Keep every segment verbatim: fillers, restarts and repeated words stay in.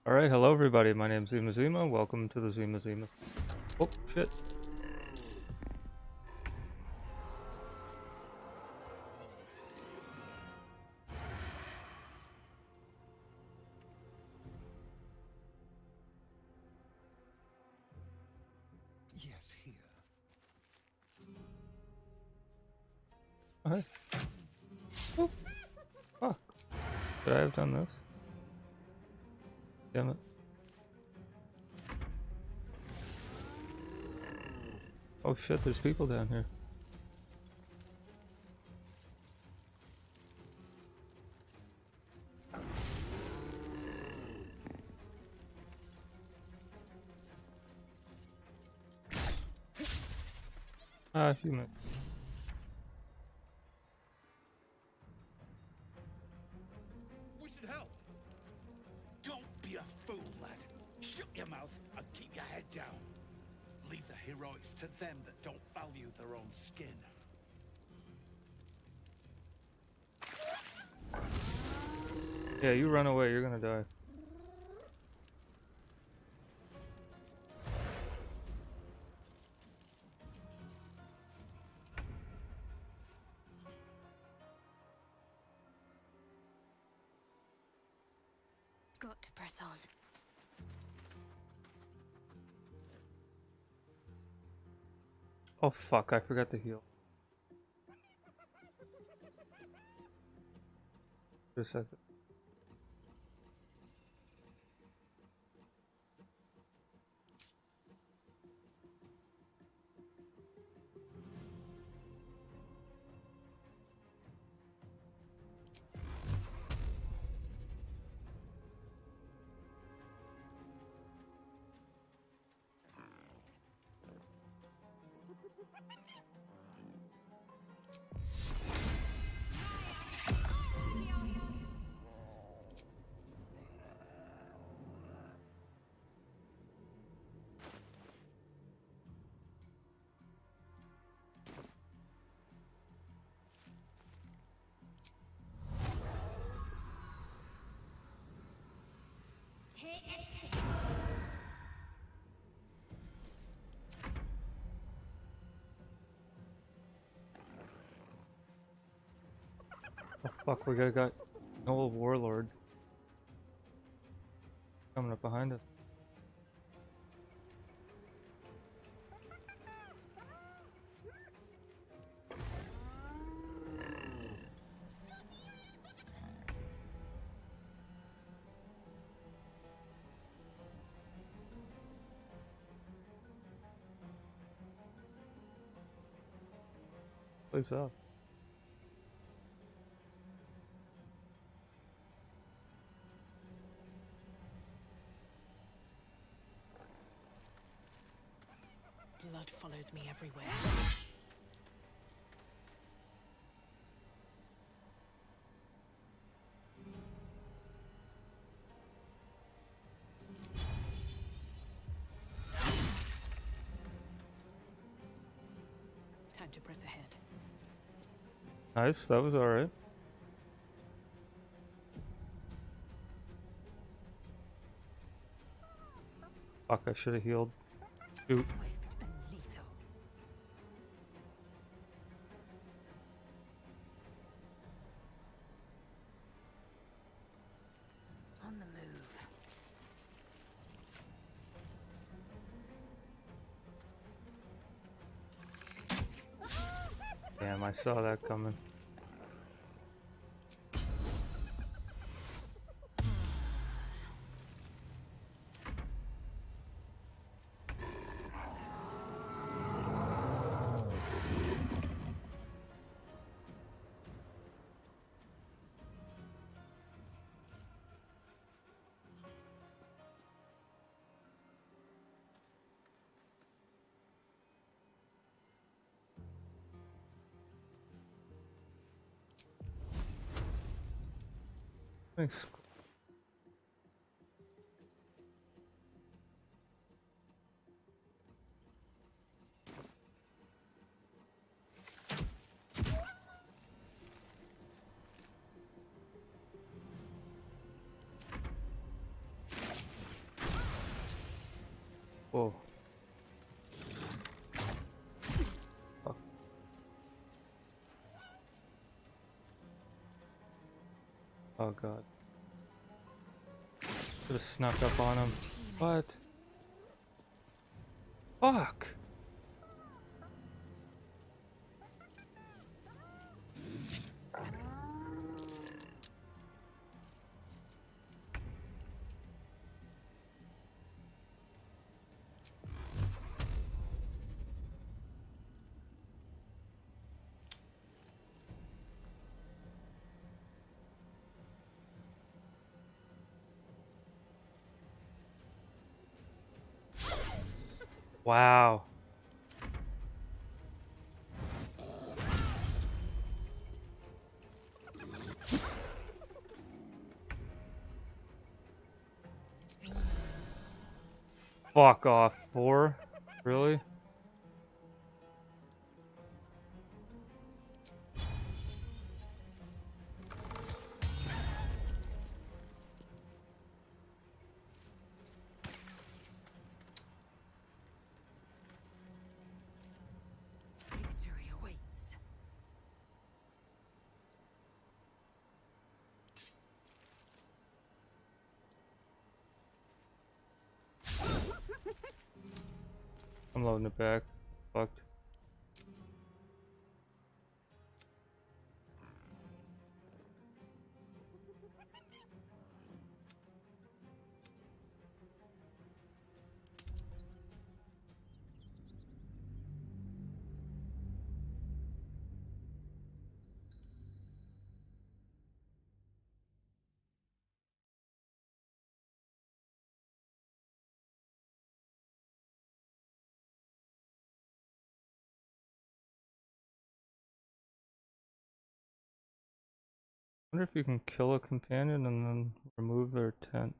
Alright, hello everybody, my name's Zima Zima, welcome to the Zima Zima. Oh, shit. Yes, here. Alright. Oh, fuck. Could I have done this? Damn it. Oh shit, there's people down here. Ah, human. We should help. Don't be a fool, lad. Shut your mouth and keep your head down. Leave the heroics to them that don't value their own skin. Yeah, you run away, you're gonna die. Got to press on. Oh fuck, I forgot to heal. Just a second. Oh fuck, we got got an old warlord coming up behind us. Place up. Blood follows me everywhere. Time to press ahead. Nice, that was alright. Fuck, I should have healed. Shoot. Swift and lethal. On the move. Damn, I saw that coming. Thanks. Whoa. Fuck. Oh god. Should have snuck up on him. What? Fuck! Wow. Fuck off. Four? Really? Victory awaits. I'm loading it back. Fucked. Wonder if you can kill a companion and then remove their tent.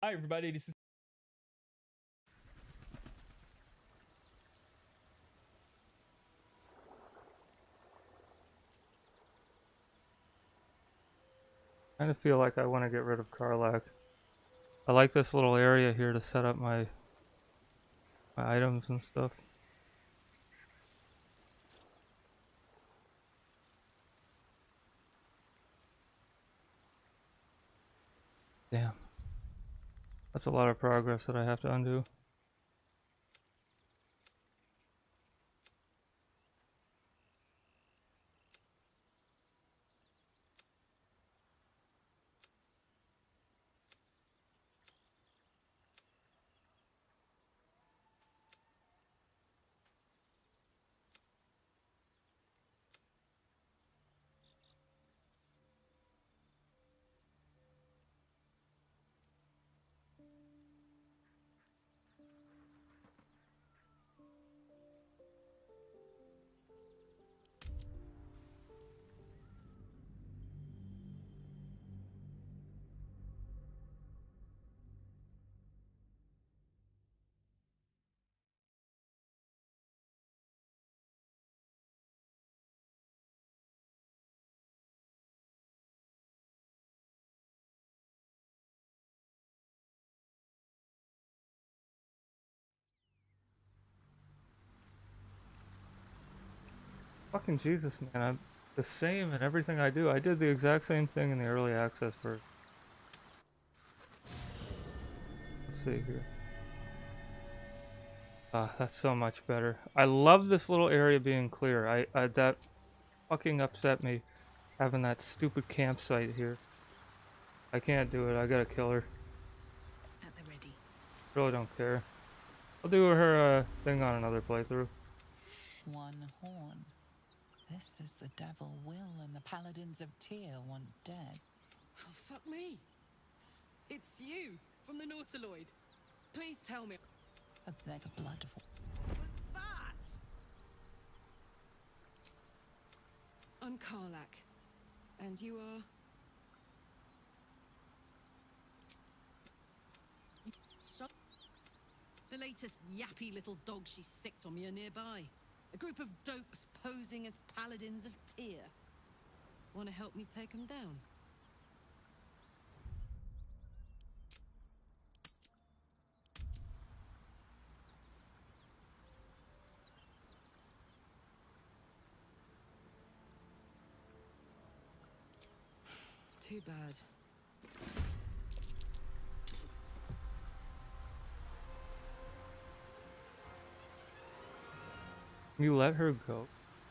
Hi everybody, this is I kind of feel like I want to get rid of Karlach. I like this little area here to set up my my items and stuff. Damn. That's a lot of progress that I have to undo. Fucking Jesus, man. I'm the same in everything I do. I did the exact same thing in the early access version. Let's see here. Ah, that's so much better. I love this little area being clear. I, I that fucking upset me having that stupid campsite here. I can't do it. I gotta kill her. At the ready. Really don't care. I'll do her uh, thing on another playthrough. One horn. This is the devil Will and the paladins of Tyr want dead. Oh, fuck me. It's you, from the Nautiloid. Please tell me. A leg of blood. What was that? I'm Karlach. And you are? You so the latest yappy little dog she sicked on me are nearby. A group of dopes posing as paladins of Tyr. Want to help me take them down? Too bad. You let her go.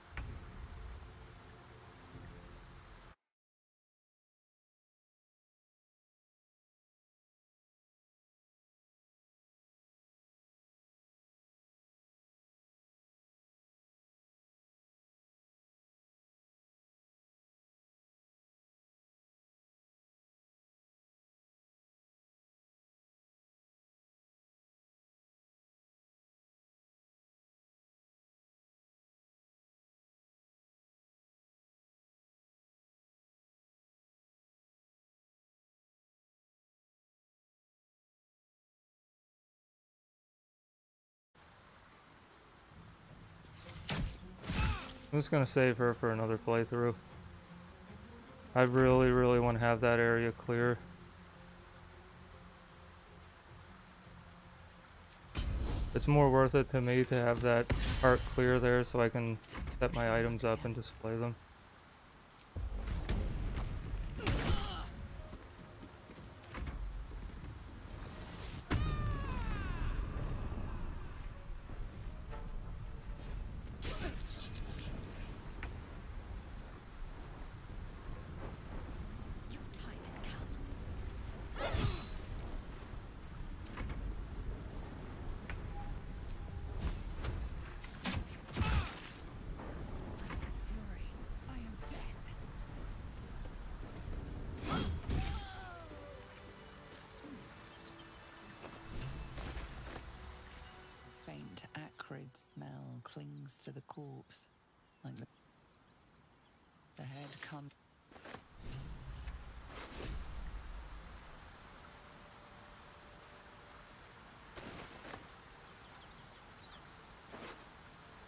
I'm just gonna save her for another playthrough. I really, really want to have that area clear. It's more worth it to me to have that part clear there so I can set my items up and display them. Your time has come. Fury. I am death. A faint, acrid smell clings to the corpse, like the, the head comes.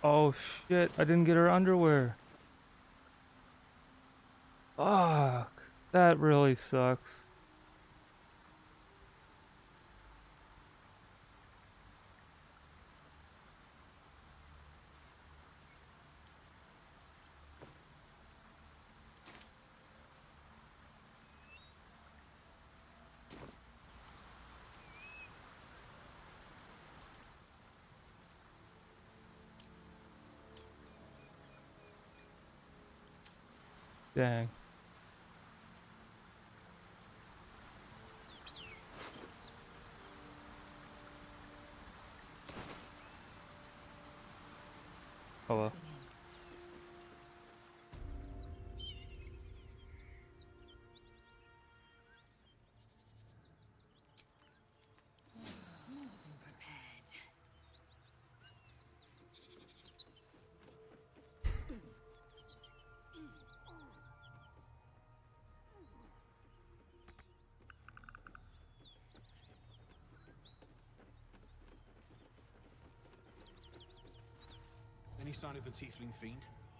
Oh shit, I didn't get her underwear. Fuck. That really sucks. Dang. Oh well. Prepared. Any sign of the tiefling fiend?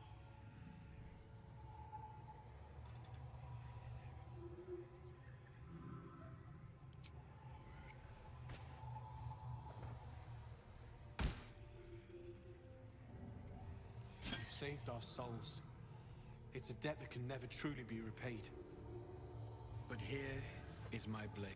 You've saved our souls. It's a debt that can never truly be repaid. But here is my blade.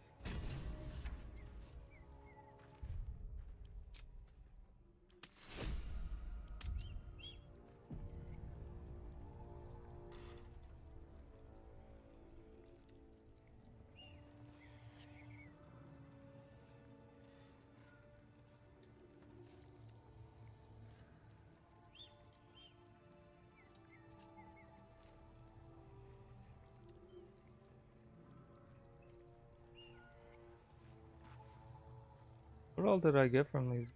What all did I get from these?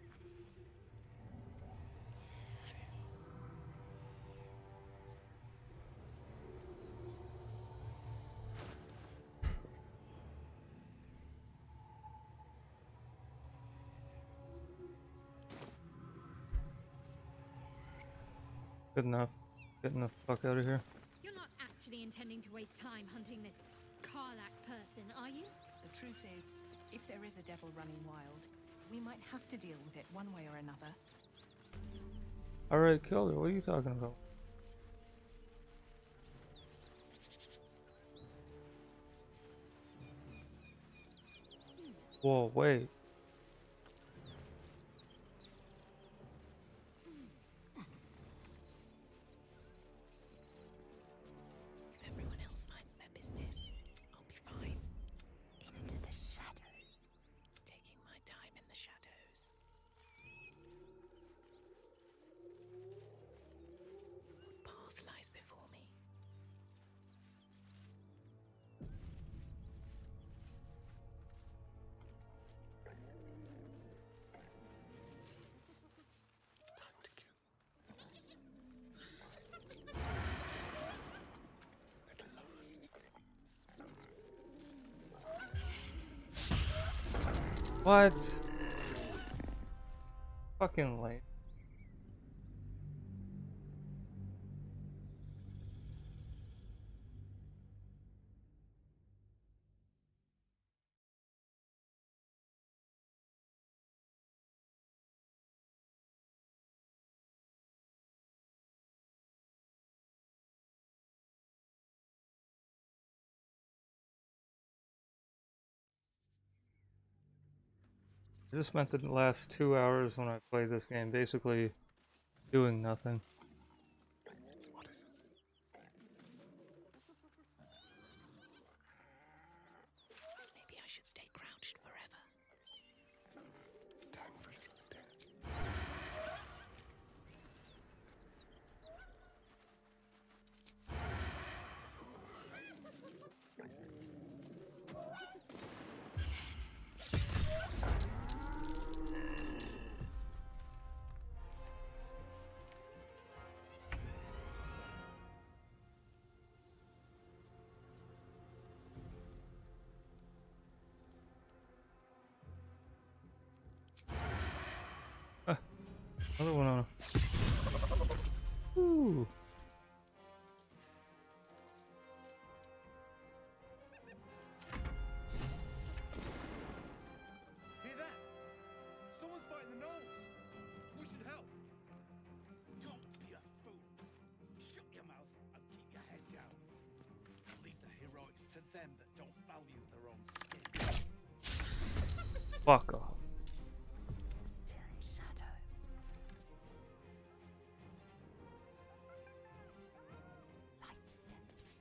Good enough. Getting the fuck out of here. You're not actually intending to waste time hunting this Karlach person, are you? The truth is, if there is a devil running wild, we might have to deal with it one way or another. Alright, killed her. What are you talking about? Whoa, wait. If everyone else minds their business, I'll be fine. Into the shadows. Taking my time in the shadows. What path lies before me? Time to kill. At last. What? Fucking late. I just spent the last two hours when I played this game basically doing nothing. What is it? Maybe I should stay crouched forever. Time for a little death. Another one on. Fuck off. Still in shadow. Light steps.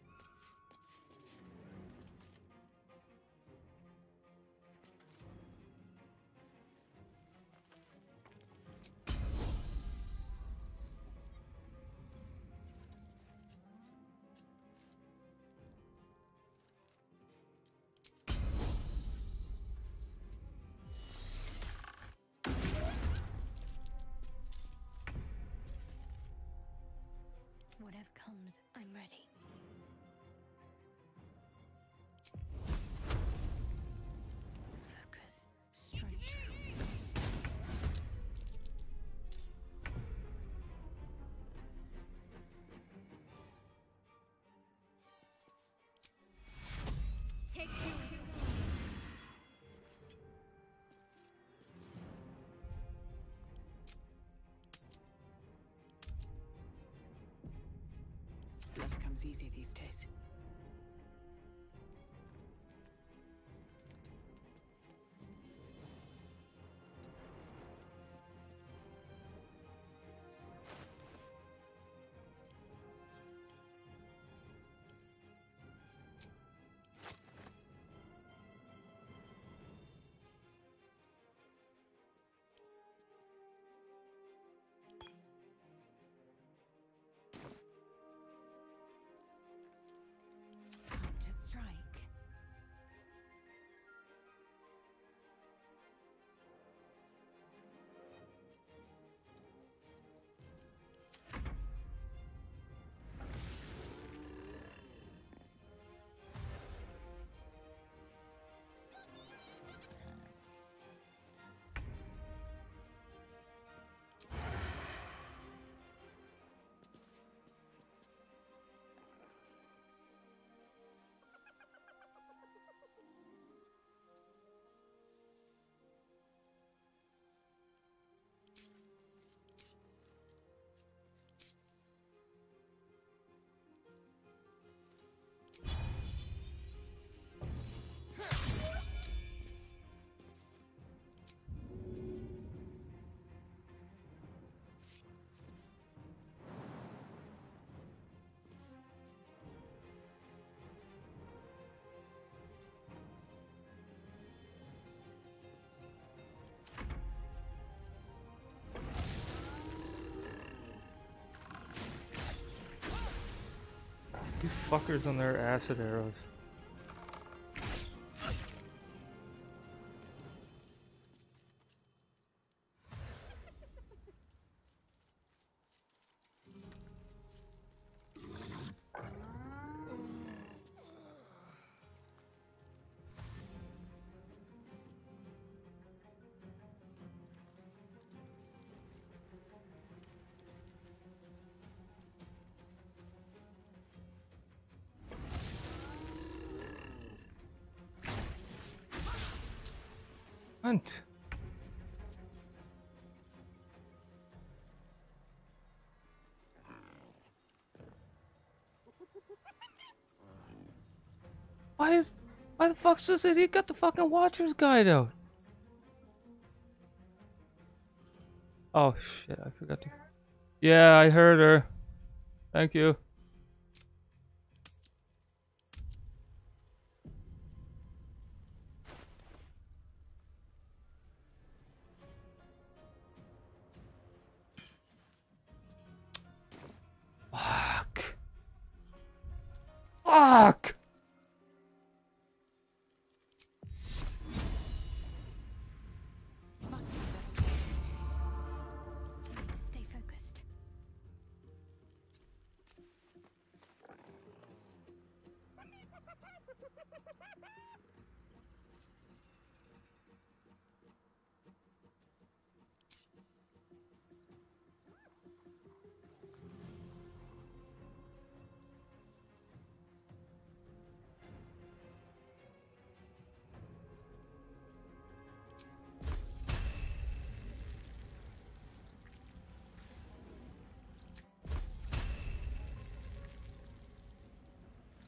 Whatever comes, I'm ready. Focus. Straight through. Take two. Blood comes easy these days. Time to strike. These fuckers on their acid arrows. Hunt. Why is why the fuck's this idiot got the fucking Watcher's Guide out? Oh shit, I forgot to. Yeah, I heard her. Thank you. Fuck. Fuck. Stay focused.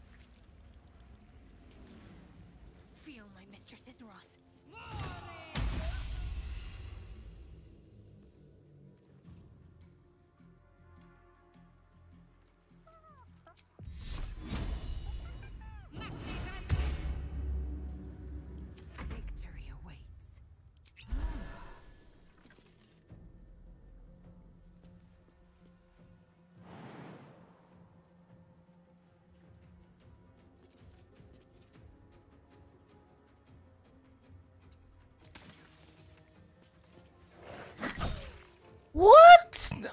Feel my mistress's wrath.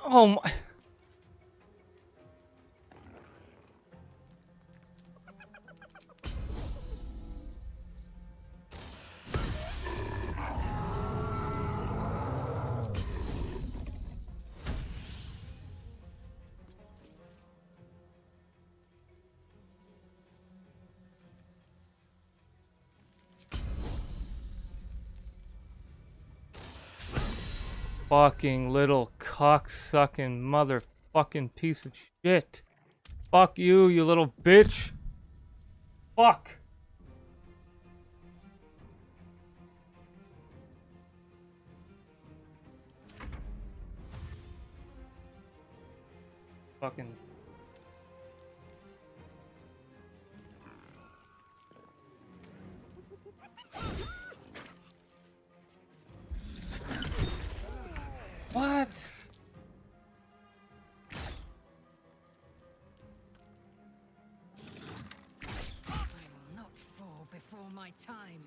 Oh my. Fucking little cocksucking motherfucking piece of shit. Fuck you, you little bitch. Fuck. Fucking. What? I will not fall before my time.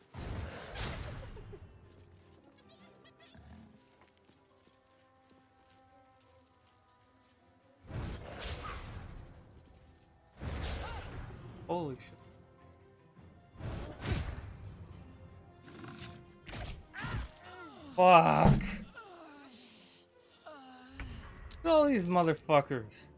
Holy shit. Fuck. Look at all these motherfuckers.